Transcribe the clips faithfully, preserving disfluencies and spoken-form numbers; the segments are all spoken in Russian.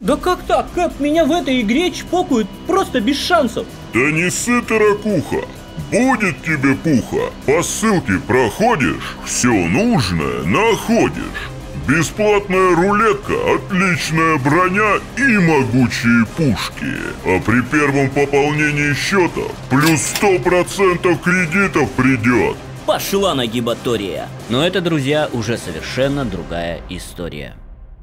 Да как так, Кэп? Меня в этой игре чпокают просто без шансов. Да не ссы ты, ракуха. Будет тебе пуха. По ссылке проходишь, все нужное находишь. Бесплатная рулетка, отличная броня и могучие пушки. А при первом пополнении счета плюс сто процентов кредитов придет. Пошла нагибатория. Но это, друзья, уже совершенно другая история.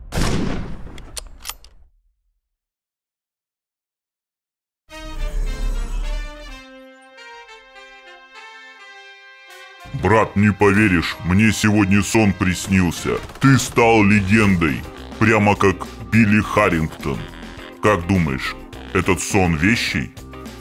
Брат, не поверишь, мне сегодня сон приснился. Ты стал легендой, прямо как Билли Харрингтон. Как думаешь, этот сон вещий?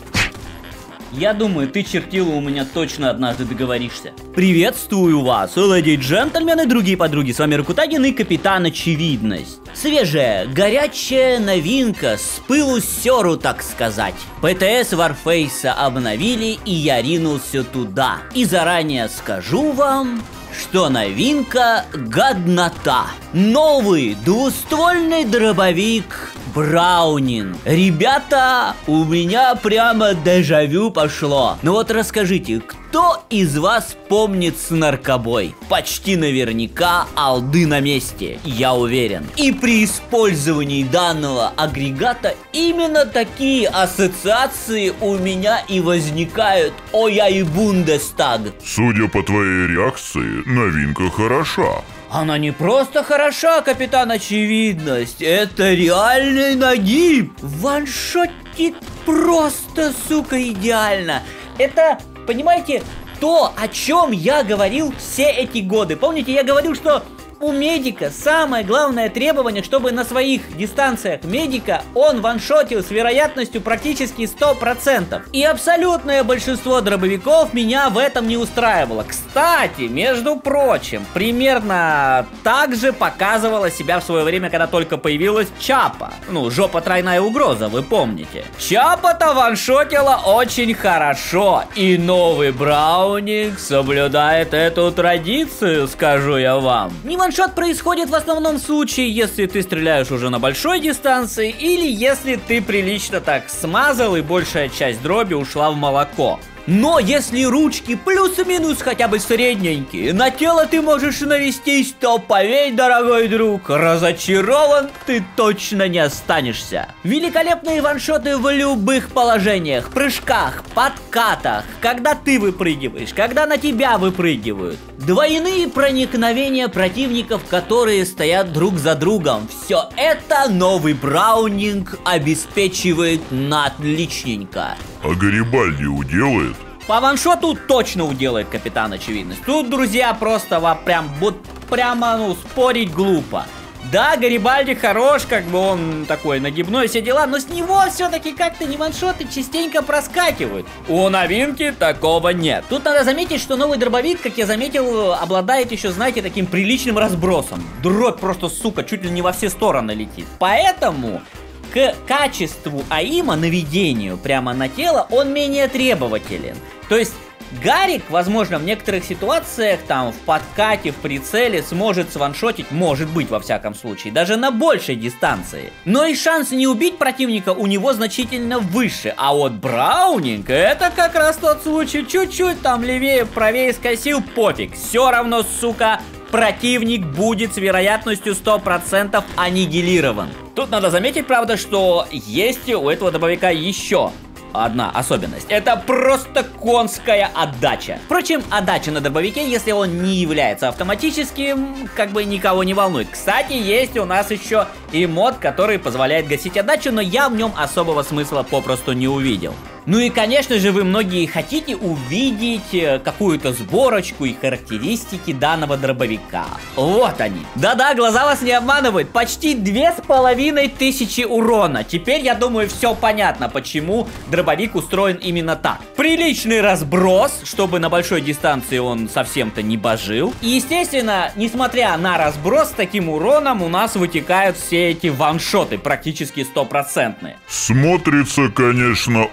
Я думаю, ты, чертила, у меня точно однажды договоришься. Приветствую вас, леди и джентльмены, другие подруги, с вами Ракутагин и Капитан Очевидность. Свежая, горячая новинка, с пылу сёру, так сказать. ПТС Warface обновили, и я ринулся туда. И заранее скажу вам, что новинка — годнота. Новый двуствольный дробовик Браунинг. Ребята, у меня прямо дежавю пошло. Ну вот расскажите, кто из вас помнит снаркобой? Почти наверняка алды на месте, я уверен. И при использовании данного агрегата именно такие ассоциации у меня и возникают. О, я и Бундестаг. Судя по твоей реакции, новинка хороша. Она не просто хороша, Капитан Очевидность, это реальный нагиб. Ваншотит просто, сука, идеально. Это, понимаете, то, о чем я говорил все эти годы. Помните, я говорил, что у медика самое главное требование, чтобы на своих дистанциях медика он ваншотил с вероятностью практически сто процентов. И абсолютное большинство дробовиков меня в этом не устраивало. Кстати, между прочим, примерно так же показывала себя в свое время, когда только появилась Чапа. Ну, жопа тройная угроза, вы помните. Чапа-то ваншотила очень хорошо. И новый Браунинг соблюдает эту традицию, скажу я вам. Не ваншот происходит в основном случае, если ты стреляешь уже на большой дистанции, или если ты прилично так смазал и большая часть дроби ушла в молоко. Но если ручки плюс-минус хотя бы средненькие, на тело ты можешь навестись, то поверь, дорогой друг, разочарован ты точно не останешься. Великолепные ваншоты в любых положениях, прыжках, подкатах, когда ты выпрыгиваешь, когда на тебя выпрыгивают. Двойные проникновения противников, которые стоят друг за другом. Все это новый Браунинг обеспечивает на отличненько. А Гарибальди уделает? По ваншоту точно уделает, Капитан Очевидность. Тут, друзья, просто вам прям, вот, прямо, ну, спорить глупо. Да, Гарибальди хорош, как бы он такой нагибной, все дела, но с него все-таки как-то не ваншоты частенько проскакивают. У новинки такого нет. Тут надо заметить, что новый дробовик, как я заметил, обладает еще, знаете, таким приличным разбросом. Дробь просто, сука, чуть ли не во все стороны летит. Поэтому к качеству АИМа, наведению прямо на тело, он менее требователен. То есть Гарик, возможно, в некоторых ситуациях, там, в подкате, в прицеле, сможет сваншотить, может быть, во всяком случае, даже на большей дистанции. Но и шанс не убить противника у него значительно выше. А вот Браунинг, это как раз тот случай, чуть-чуть там левее, правее скосил, пофиг. Все равно, сука, противник будет с вероятностью сто процентов аннигилирован. Тут надо заметить, правда, что есть у этого дробовика еще одна особенность. Это просто конская отдача. Впрочем, отдача на дробовике, если он не является автоматическим, как бы никого не волнует. Кстати, есть у нас еще и мод, который позволяет гасить отдачу, но я в нем особого смысла попросту не увидел. Ну и, конечно же, вы многие хотите увидеть какую-то сборочку и характеристики данного дробовика. Вот они. Да-да, глаза вас не обманывают. Почти две с половиной тысячи урона. Теперь, я думаю, все понятно, почему дробовик устроен именно так. Приличный разброс, чтобы на большой дистанции он совсем-то не божил. И, естественно, несмотря на разброс с таким уроном, у нас вытекают все эти ваншоты, практически стопроцентные. Смотрится, конечно, очень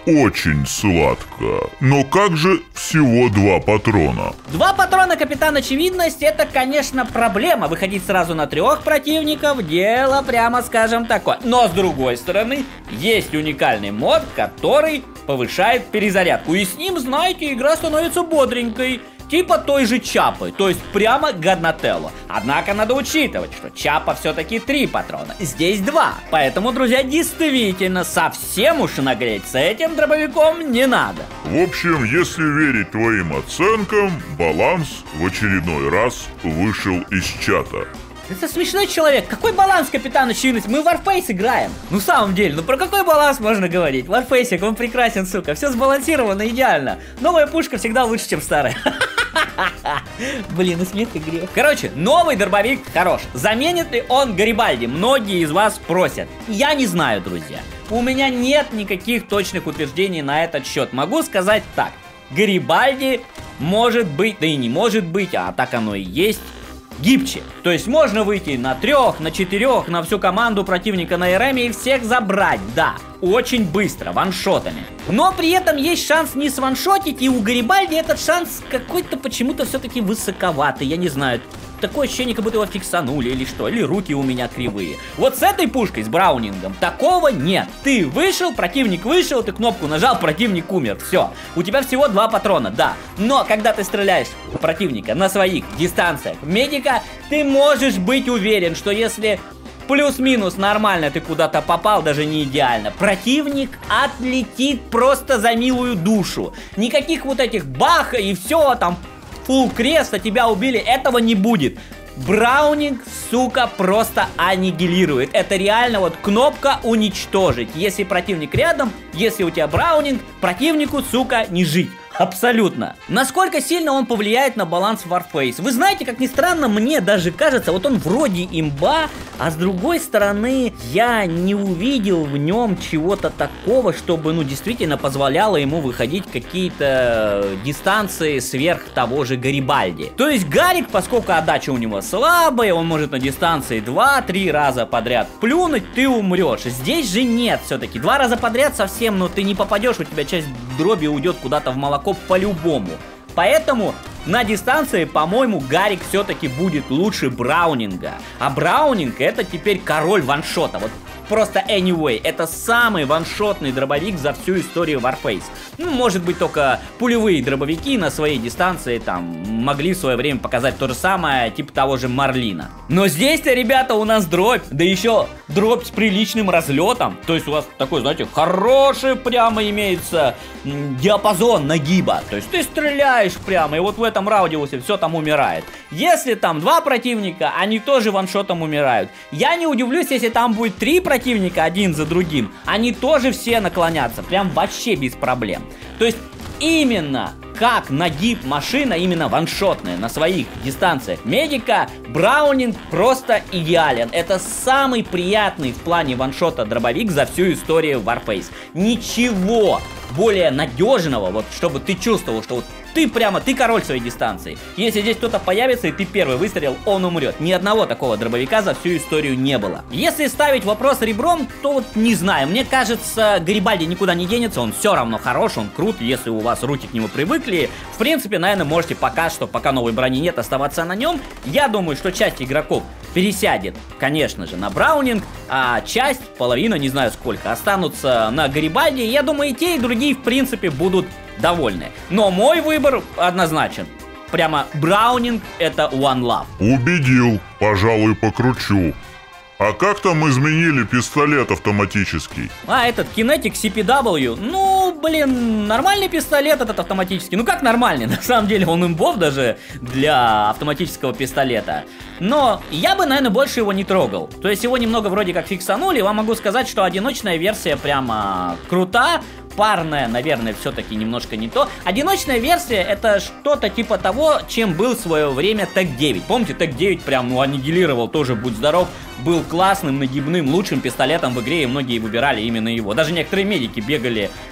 очень сладко. Но как же всего два патрона? Два патрона, Капитан Очевидность, это, конечно, проблема. Выходить сразу на трех противников, дело, прямо скажем, такое. Но, с другой стороны, есть уникальный мод, который повышает перезарядку. И с ним, знаете, игра становится бодренькой. Типа той же Чапы, то есть прямо Гаднателло. Однако надо учитывать, что Чапа все-таки три патрона, здесь два. Поэтому, друзья, действительно, совсем уж нагреть с этим дробовиком не надо. В общем, если верить твоим оценкам, баланс в очередной раз вышел из чата. Это смешной человек. Какой баланс, Капитан Очевидность? Мы в Warface играем. Ну, в самом деле, ну про какой баланс можно говорить? Warface, он прекрасен, сука. Все сбалансировано идеально. Новая пушка всегда лучше, чем старая. Блин, и смех и грех. Короче, новый дробовик хорош. Заменит ли он Гарибальди? Многие из вас просят. Я не знаю, друзья. У меня нет никаких точных утверждений на этот счет. Могу сказать так. Гарибальди может быть, да и не может быть, а так оно и есть, гибче. То есть можно выйти на трех, на четырех, на всю команду противника на РМе и всех забрать, да, очень быстро, ваншотами. Но при этом есть шанс не сваншотить, и у Гарибальди этот шанс какой-то почему-то все-таки высоковатый, я не знаю. Такое ощущение, как будто его фиксанули или что, или руки у меня кривые. Вот с этой пушкой, с Браунингом, такого нет. Ты вышел, противник вышел, ты кнопку нажал, противник умер, все. У тебя всего два патрона, да. Но когда ты стреляешь в противника на своих дистанциях медика, ты можешь быть уверен, что если плюс-минус нормально ты куда-то попал, даже не идеально, противник отлетит просто за милую душу. Никаких вот этих баха и все там... Фулл креста, тебя убили, этого не будет. Браунинг, сука, просто аннигилирует. Это реально вот кнопка уничтожить. Если противник рядом, если у тебя браунинг, противнику, сука, не жить. Абсолютно. Насколько сильно он повлияет на баланс Warface? Вы знаете, как ни странно, мне даже кажется, вот он вроде имба, а с другой стороны, я не увидел в нем чего-то такого, чтобы, ну, действительно позволяло ему выходить какие-то дистанции сверх того же Гарибальди. То есть Гарик, поскольку отдача у него слабая, он может на дистанции два-три раза подряд плюнуть, ты умрешь. Здесь же нет все-таки. Два раза подряд совсем, ну, ты не попадешь, у тебя часть дроби уйдет куда-то в молоко по-любому. Поэтому на дистанции, по-моему, Гарик все-таки будет лучше Браунинга. А Браунинг это теперь король ваншота. Вот просто anyway, это самый ваншотный дробовик за всю историю Warface. Ну, может быть, только пулевые дробовики на своей дистанции там могли в свое время показать то же самое, типа того же Марлина. Но здесь-то, ребята, у нас дробь, да еще дробь с приличным разлетом. То есть у вас такой, знаете, хороший прямо имеется диапазон нагиба. То есть ты стреляешь прямо, и вот в этом радиусе все там умирает. Если там два противника, они тоже ваншотом умирают. Я не удивлюсь, если там будет три противника один за другим. Они тоже все наклонятся, прям вообще без проблем. То есть именно как нагиб машина, именно ваншотная, на своих дистанциях медика, Браунинг просто идеален. Это самый приятный в плане ваншота дробовик за всю историю Warface. Ничего более надежного, вот чтобы ты чувствовал, что вот ты прямо, ты король своей дистанции. Если здесь кто-то появится и ты первый выстрелил, он умрет. Ни одного такого дробовика за всю историю не было. Если ставить вопрос ребром, то вот не знаю. Мне кажется, Гарибальди никуда не денется, он все равно хорош, он крут. Если у вас руки к нему привыкли, в принципе, наверное, можете пока что, пока новой брони нет, оставаться на нем. Я думаю, что часть игроков пересядет, конечно же, на Браунинг, а часть, половина, не знаю сколько, останутся на Гарибальди. Я думаю, и те, и другие, в принципе, будут довольны. Но мой выбор однозначен. Прямо Браунинг это One Love. Убедил, пожалуй, покручу. А как там изменили пистолет автоматический? А, этот Kinetic си пи дабл ю, ну, блин, нормальный пистолет этот автоматический. Ну, как нормальный? На самом деле он имбов даже для автоматического пистолета. Но я бы, наверное, больше его не трогал. То есть его немного вроде как фиксанули. Вам могу сказать, что одиночная версия прямо крута. Парная, наверное, все-таки немножко не то. Одиночная версия это что-то типа того, чем был в свое время Тэг девять. Помните, Тэг девять прям, ну, аннигилировал тоже, будь здоров. Был классным, нагибным, лучшим пистолетом в игре, и многие выбирали именно его. Даже некоторые медики бегали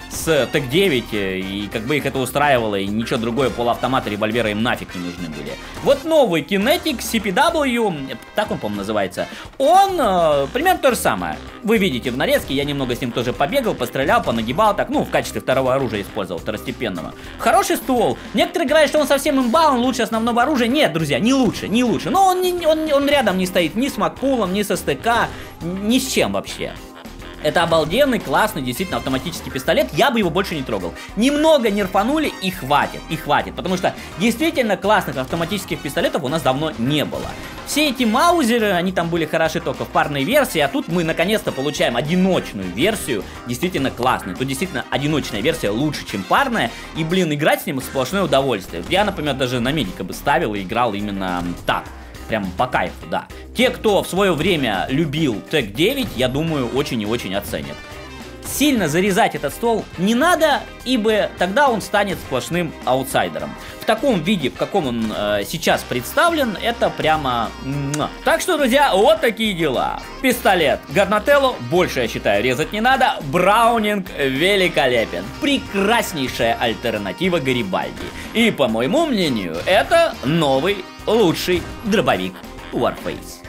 с Тек девять, и как бы их это устраивало, и ничего другое, полуавтоматы, револьверы им нафиг не нужны были. Вот новый Kinetic си пи дабл ю, так он, по-моему, называется, он э, примерно то же самое. Вы видите в нарезке, я немного с ним тоже побегал, пострелял, понагибал, так, ну, в качестве второго оружия использовал, второстепенного. Хороший ствол. Некоторые говорят, что он совсем имба, он лучше основного оружия. Нет, друзья, не лучше, не лучше. Но он, не, он, он рядом не стоит ни с Макпулом, ни со СТК, ни с чем вообще. Это обалденный, классный, действительно автоматический пистолет, я бы его больше не трогал. Немного нерфанули и хватит, и хватит, потому что действительно классных автоматических пистолетов у нас давно не было. Все эти маузеры, они там были хороши только в парной версии, а тут мы наконец-то получаем одиночную версию, действительно классную. Тут действительно одиночная версия лучше, чем парная, и, блин, играть с ним сплошное удовольствие. Я, например, даже на медика бы ставил и играл именно так. Прям по кайфу, да. Те, кто в свое время любил Тек девять, я думаю, очень и очень оценят. Сильно зарезать этот ствол не надо, ибо тогда он станет сплошным аутсайдером. В таком виде, в каком он э, сейчас представлен, это прямо... Так что, друзья, вот такие дела. Пистолет Гарнателло больше, я считаю, резать не надо. Браунинг великолепен. Прекраснейшая альтернатива Гарибальди. И, по моему мнению, это новый, лучший дробовик Warface.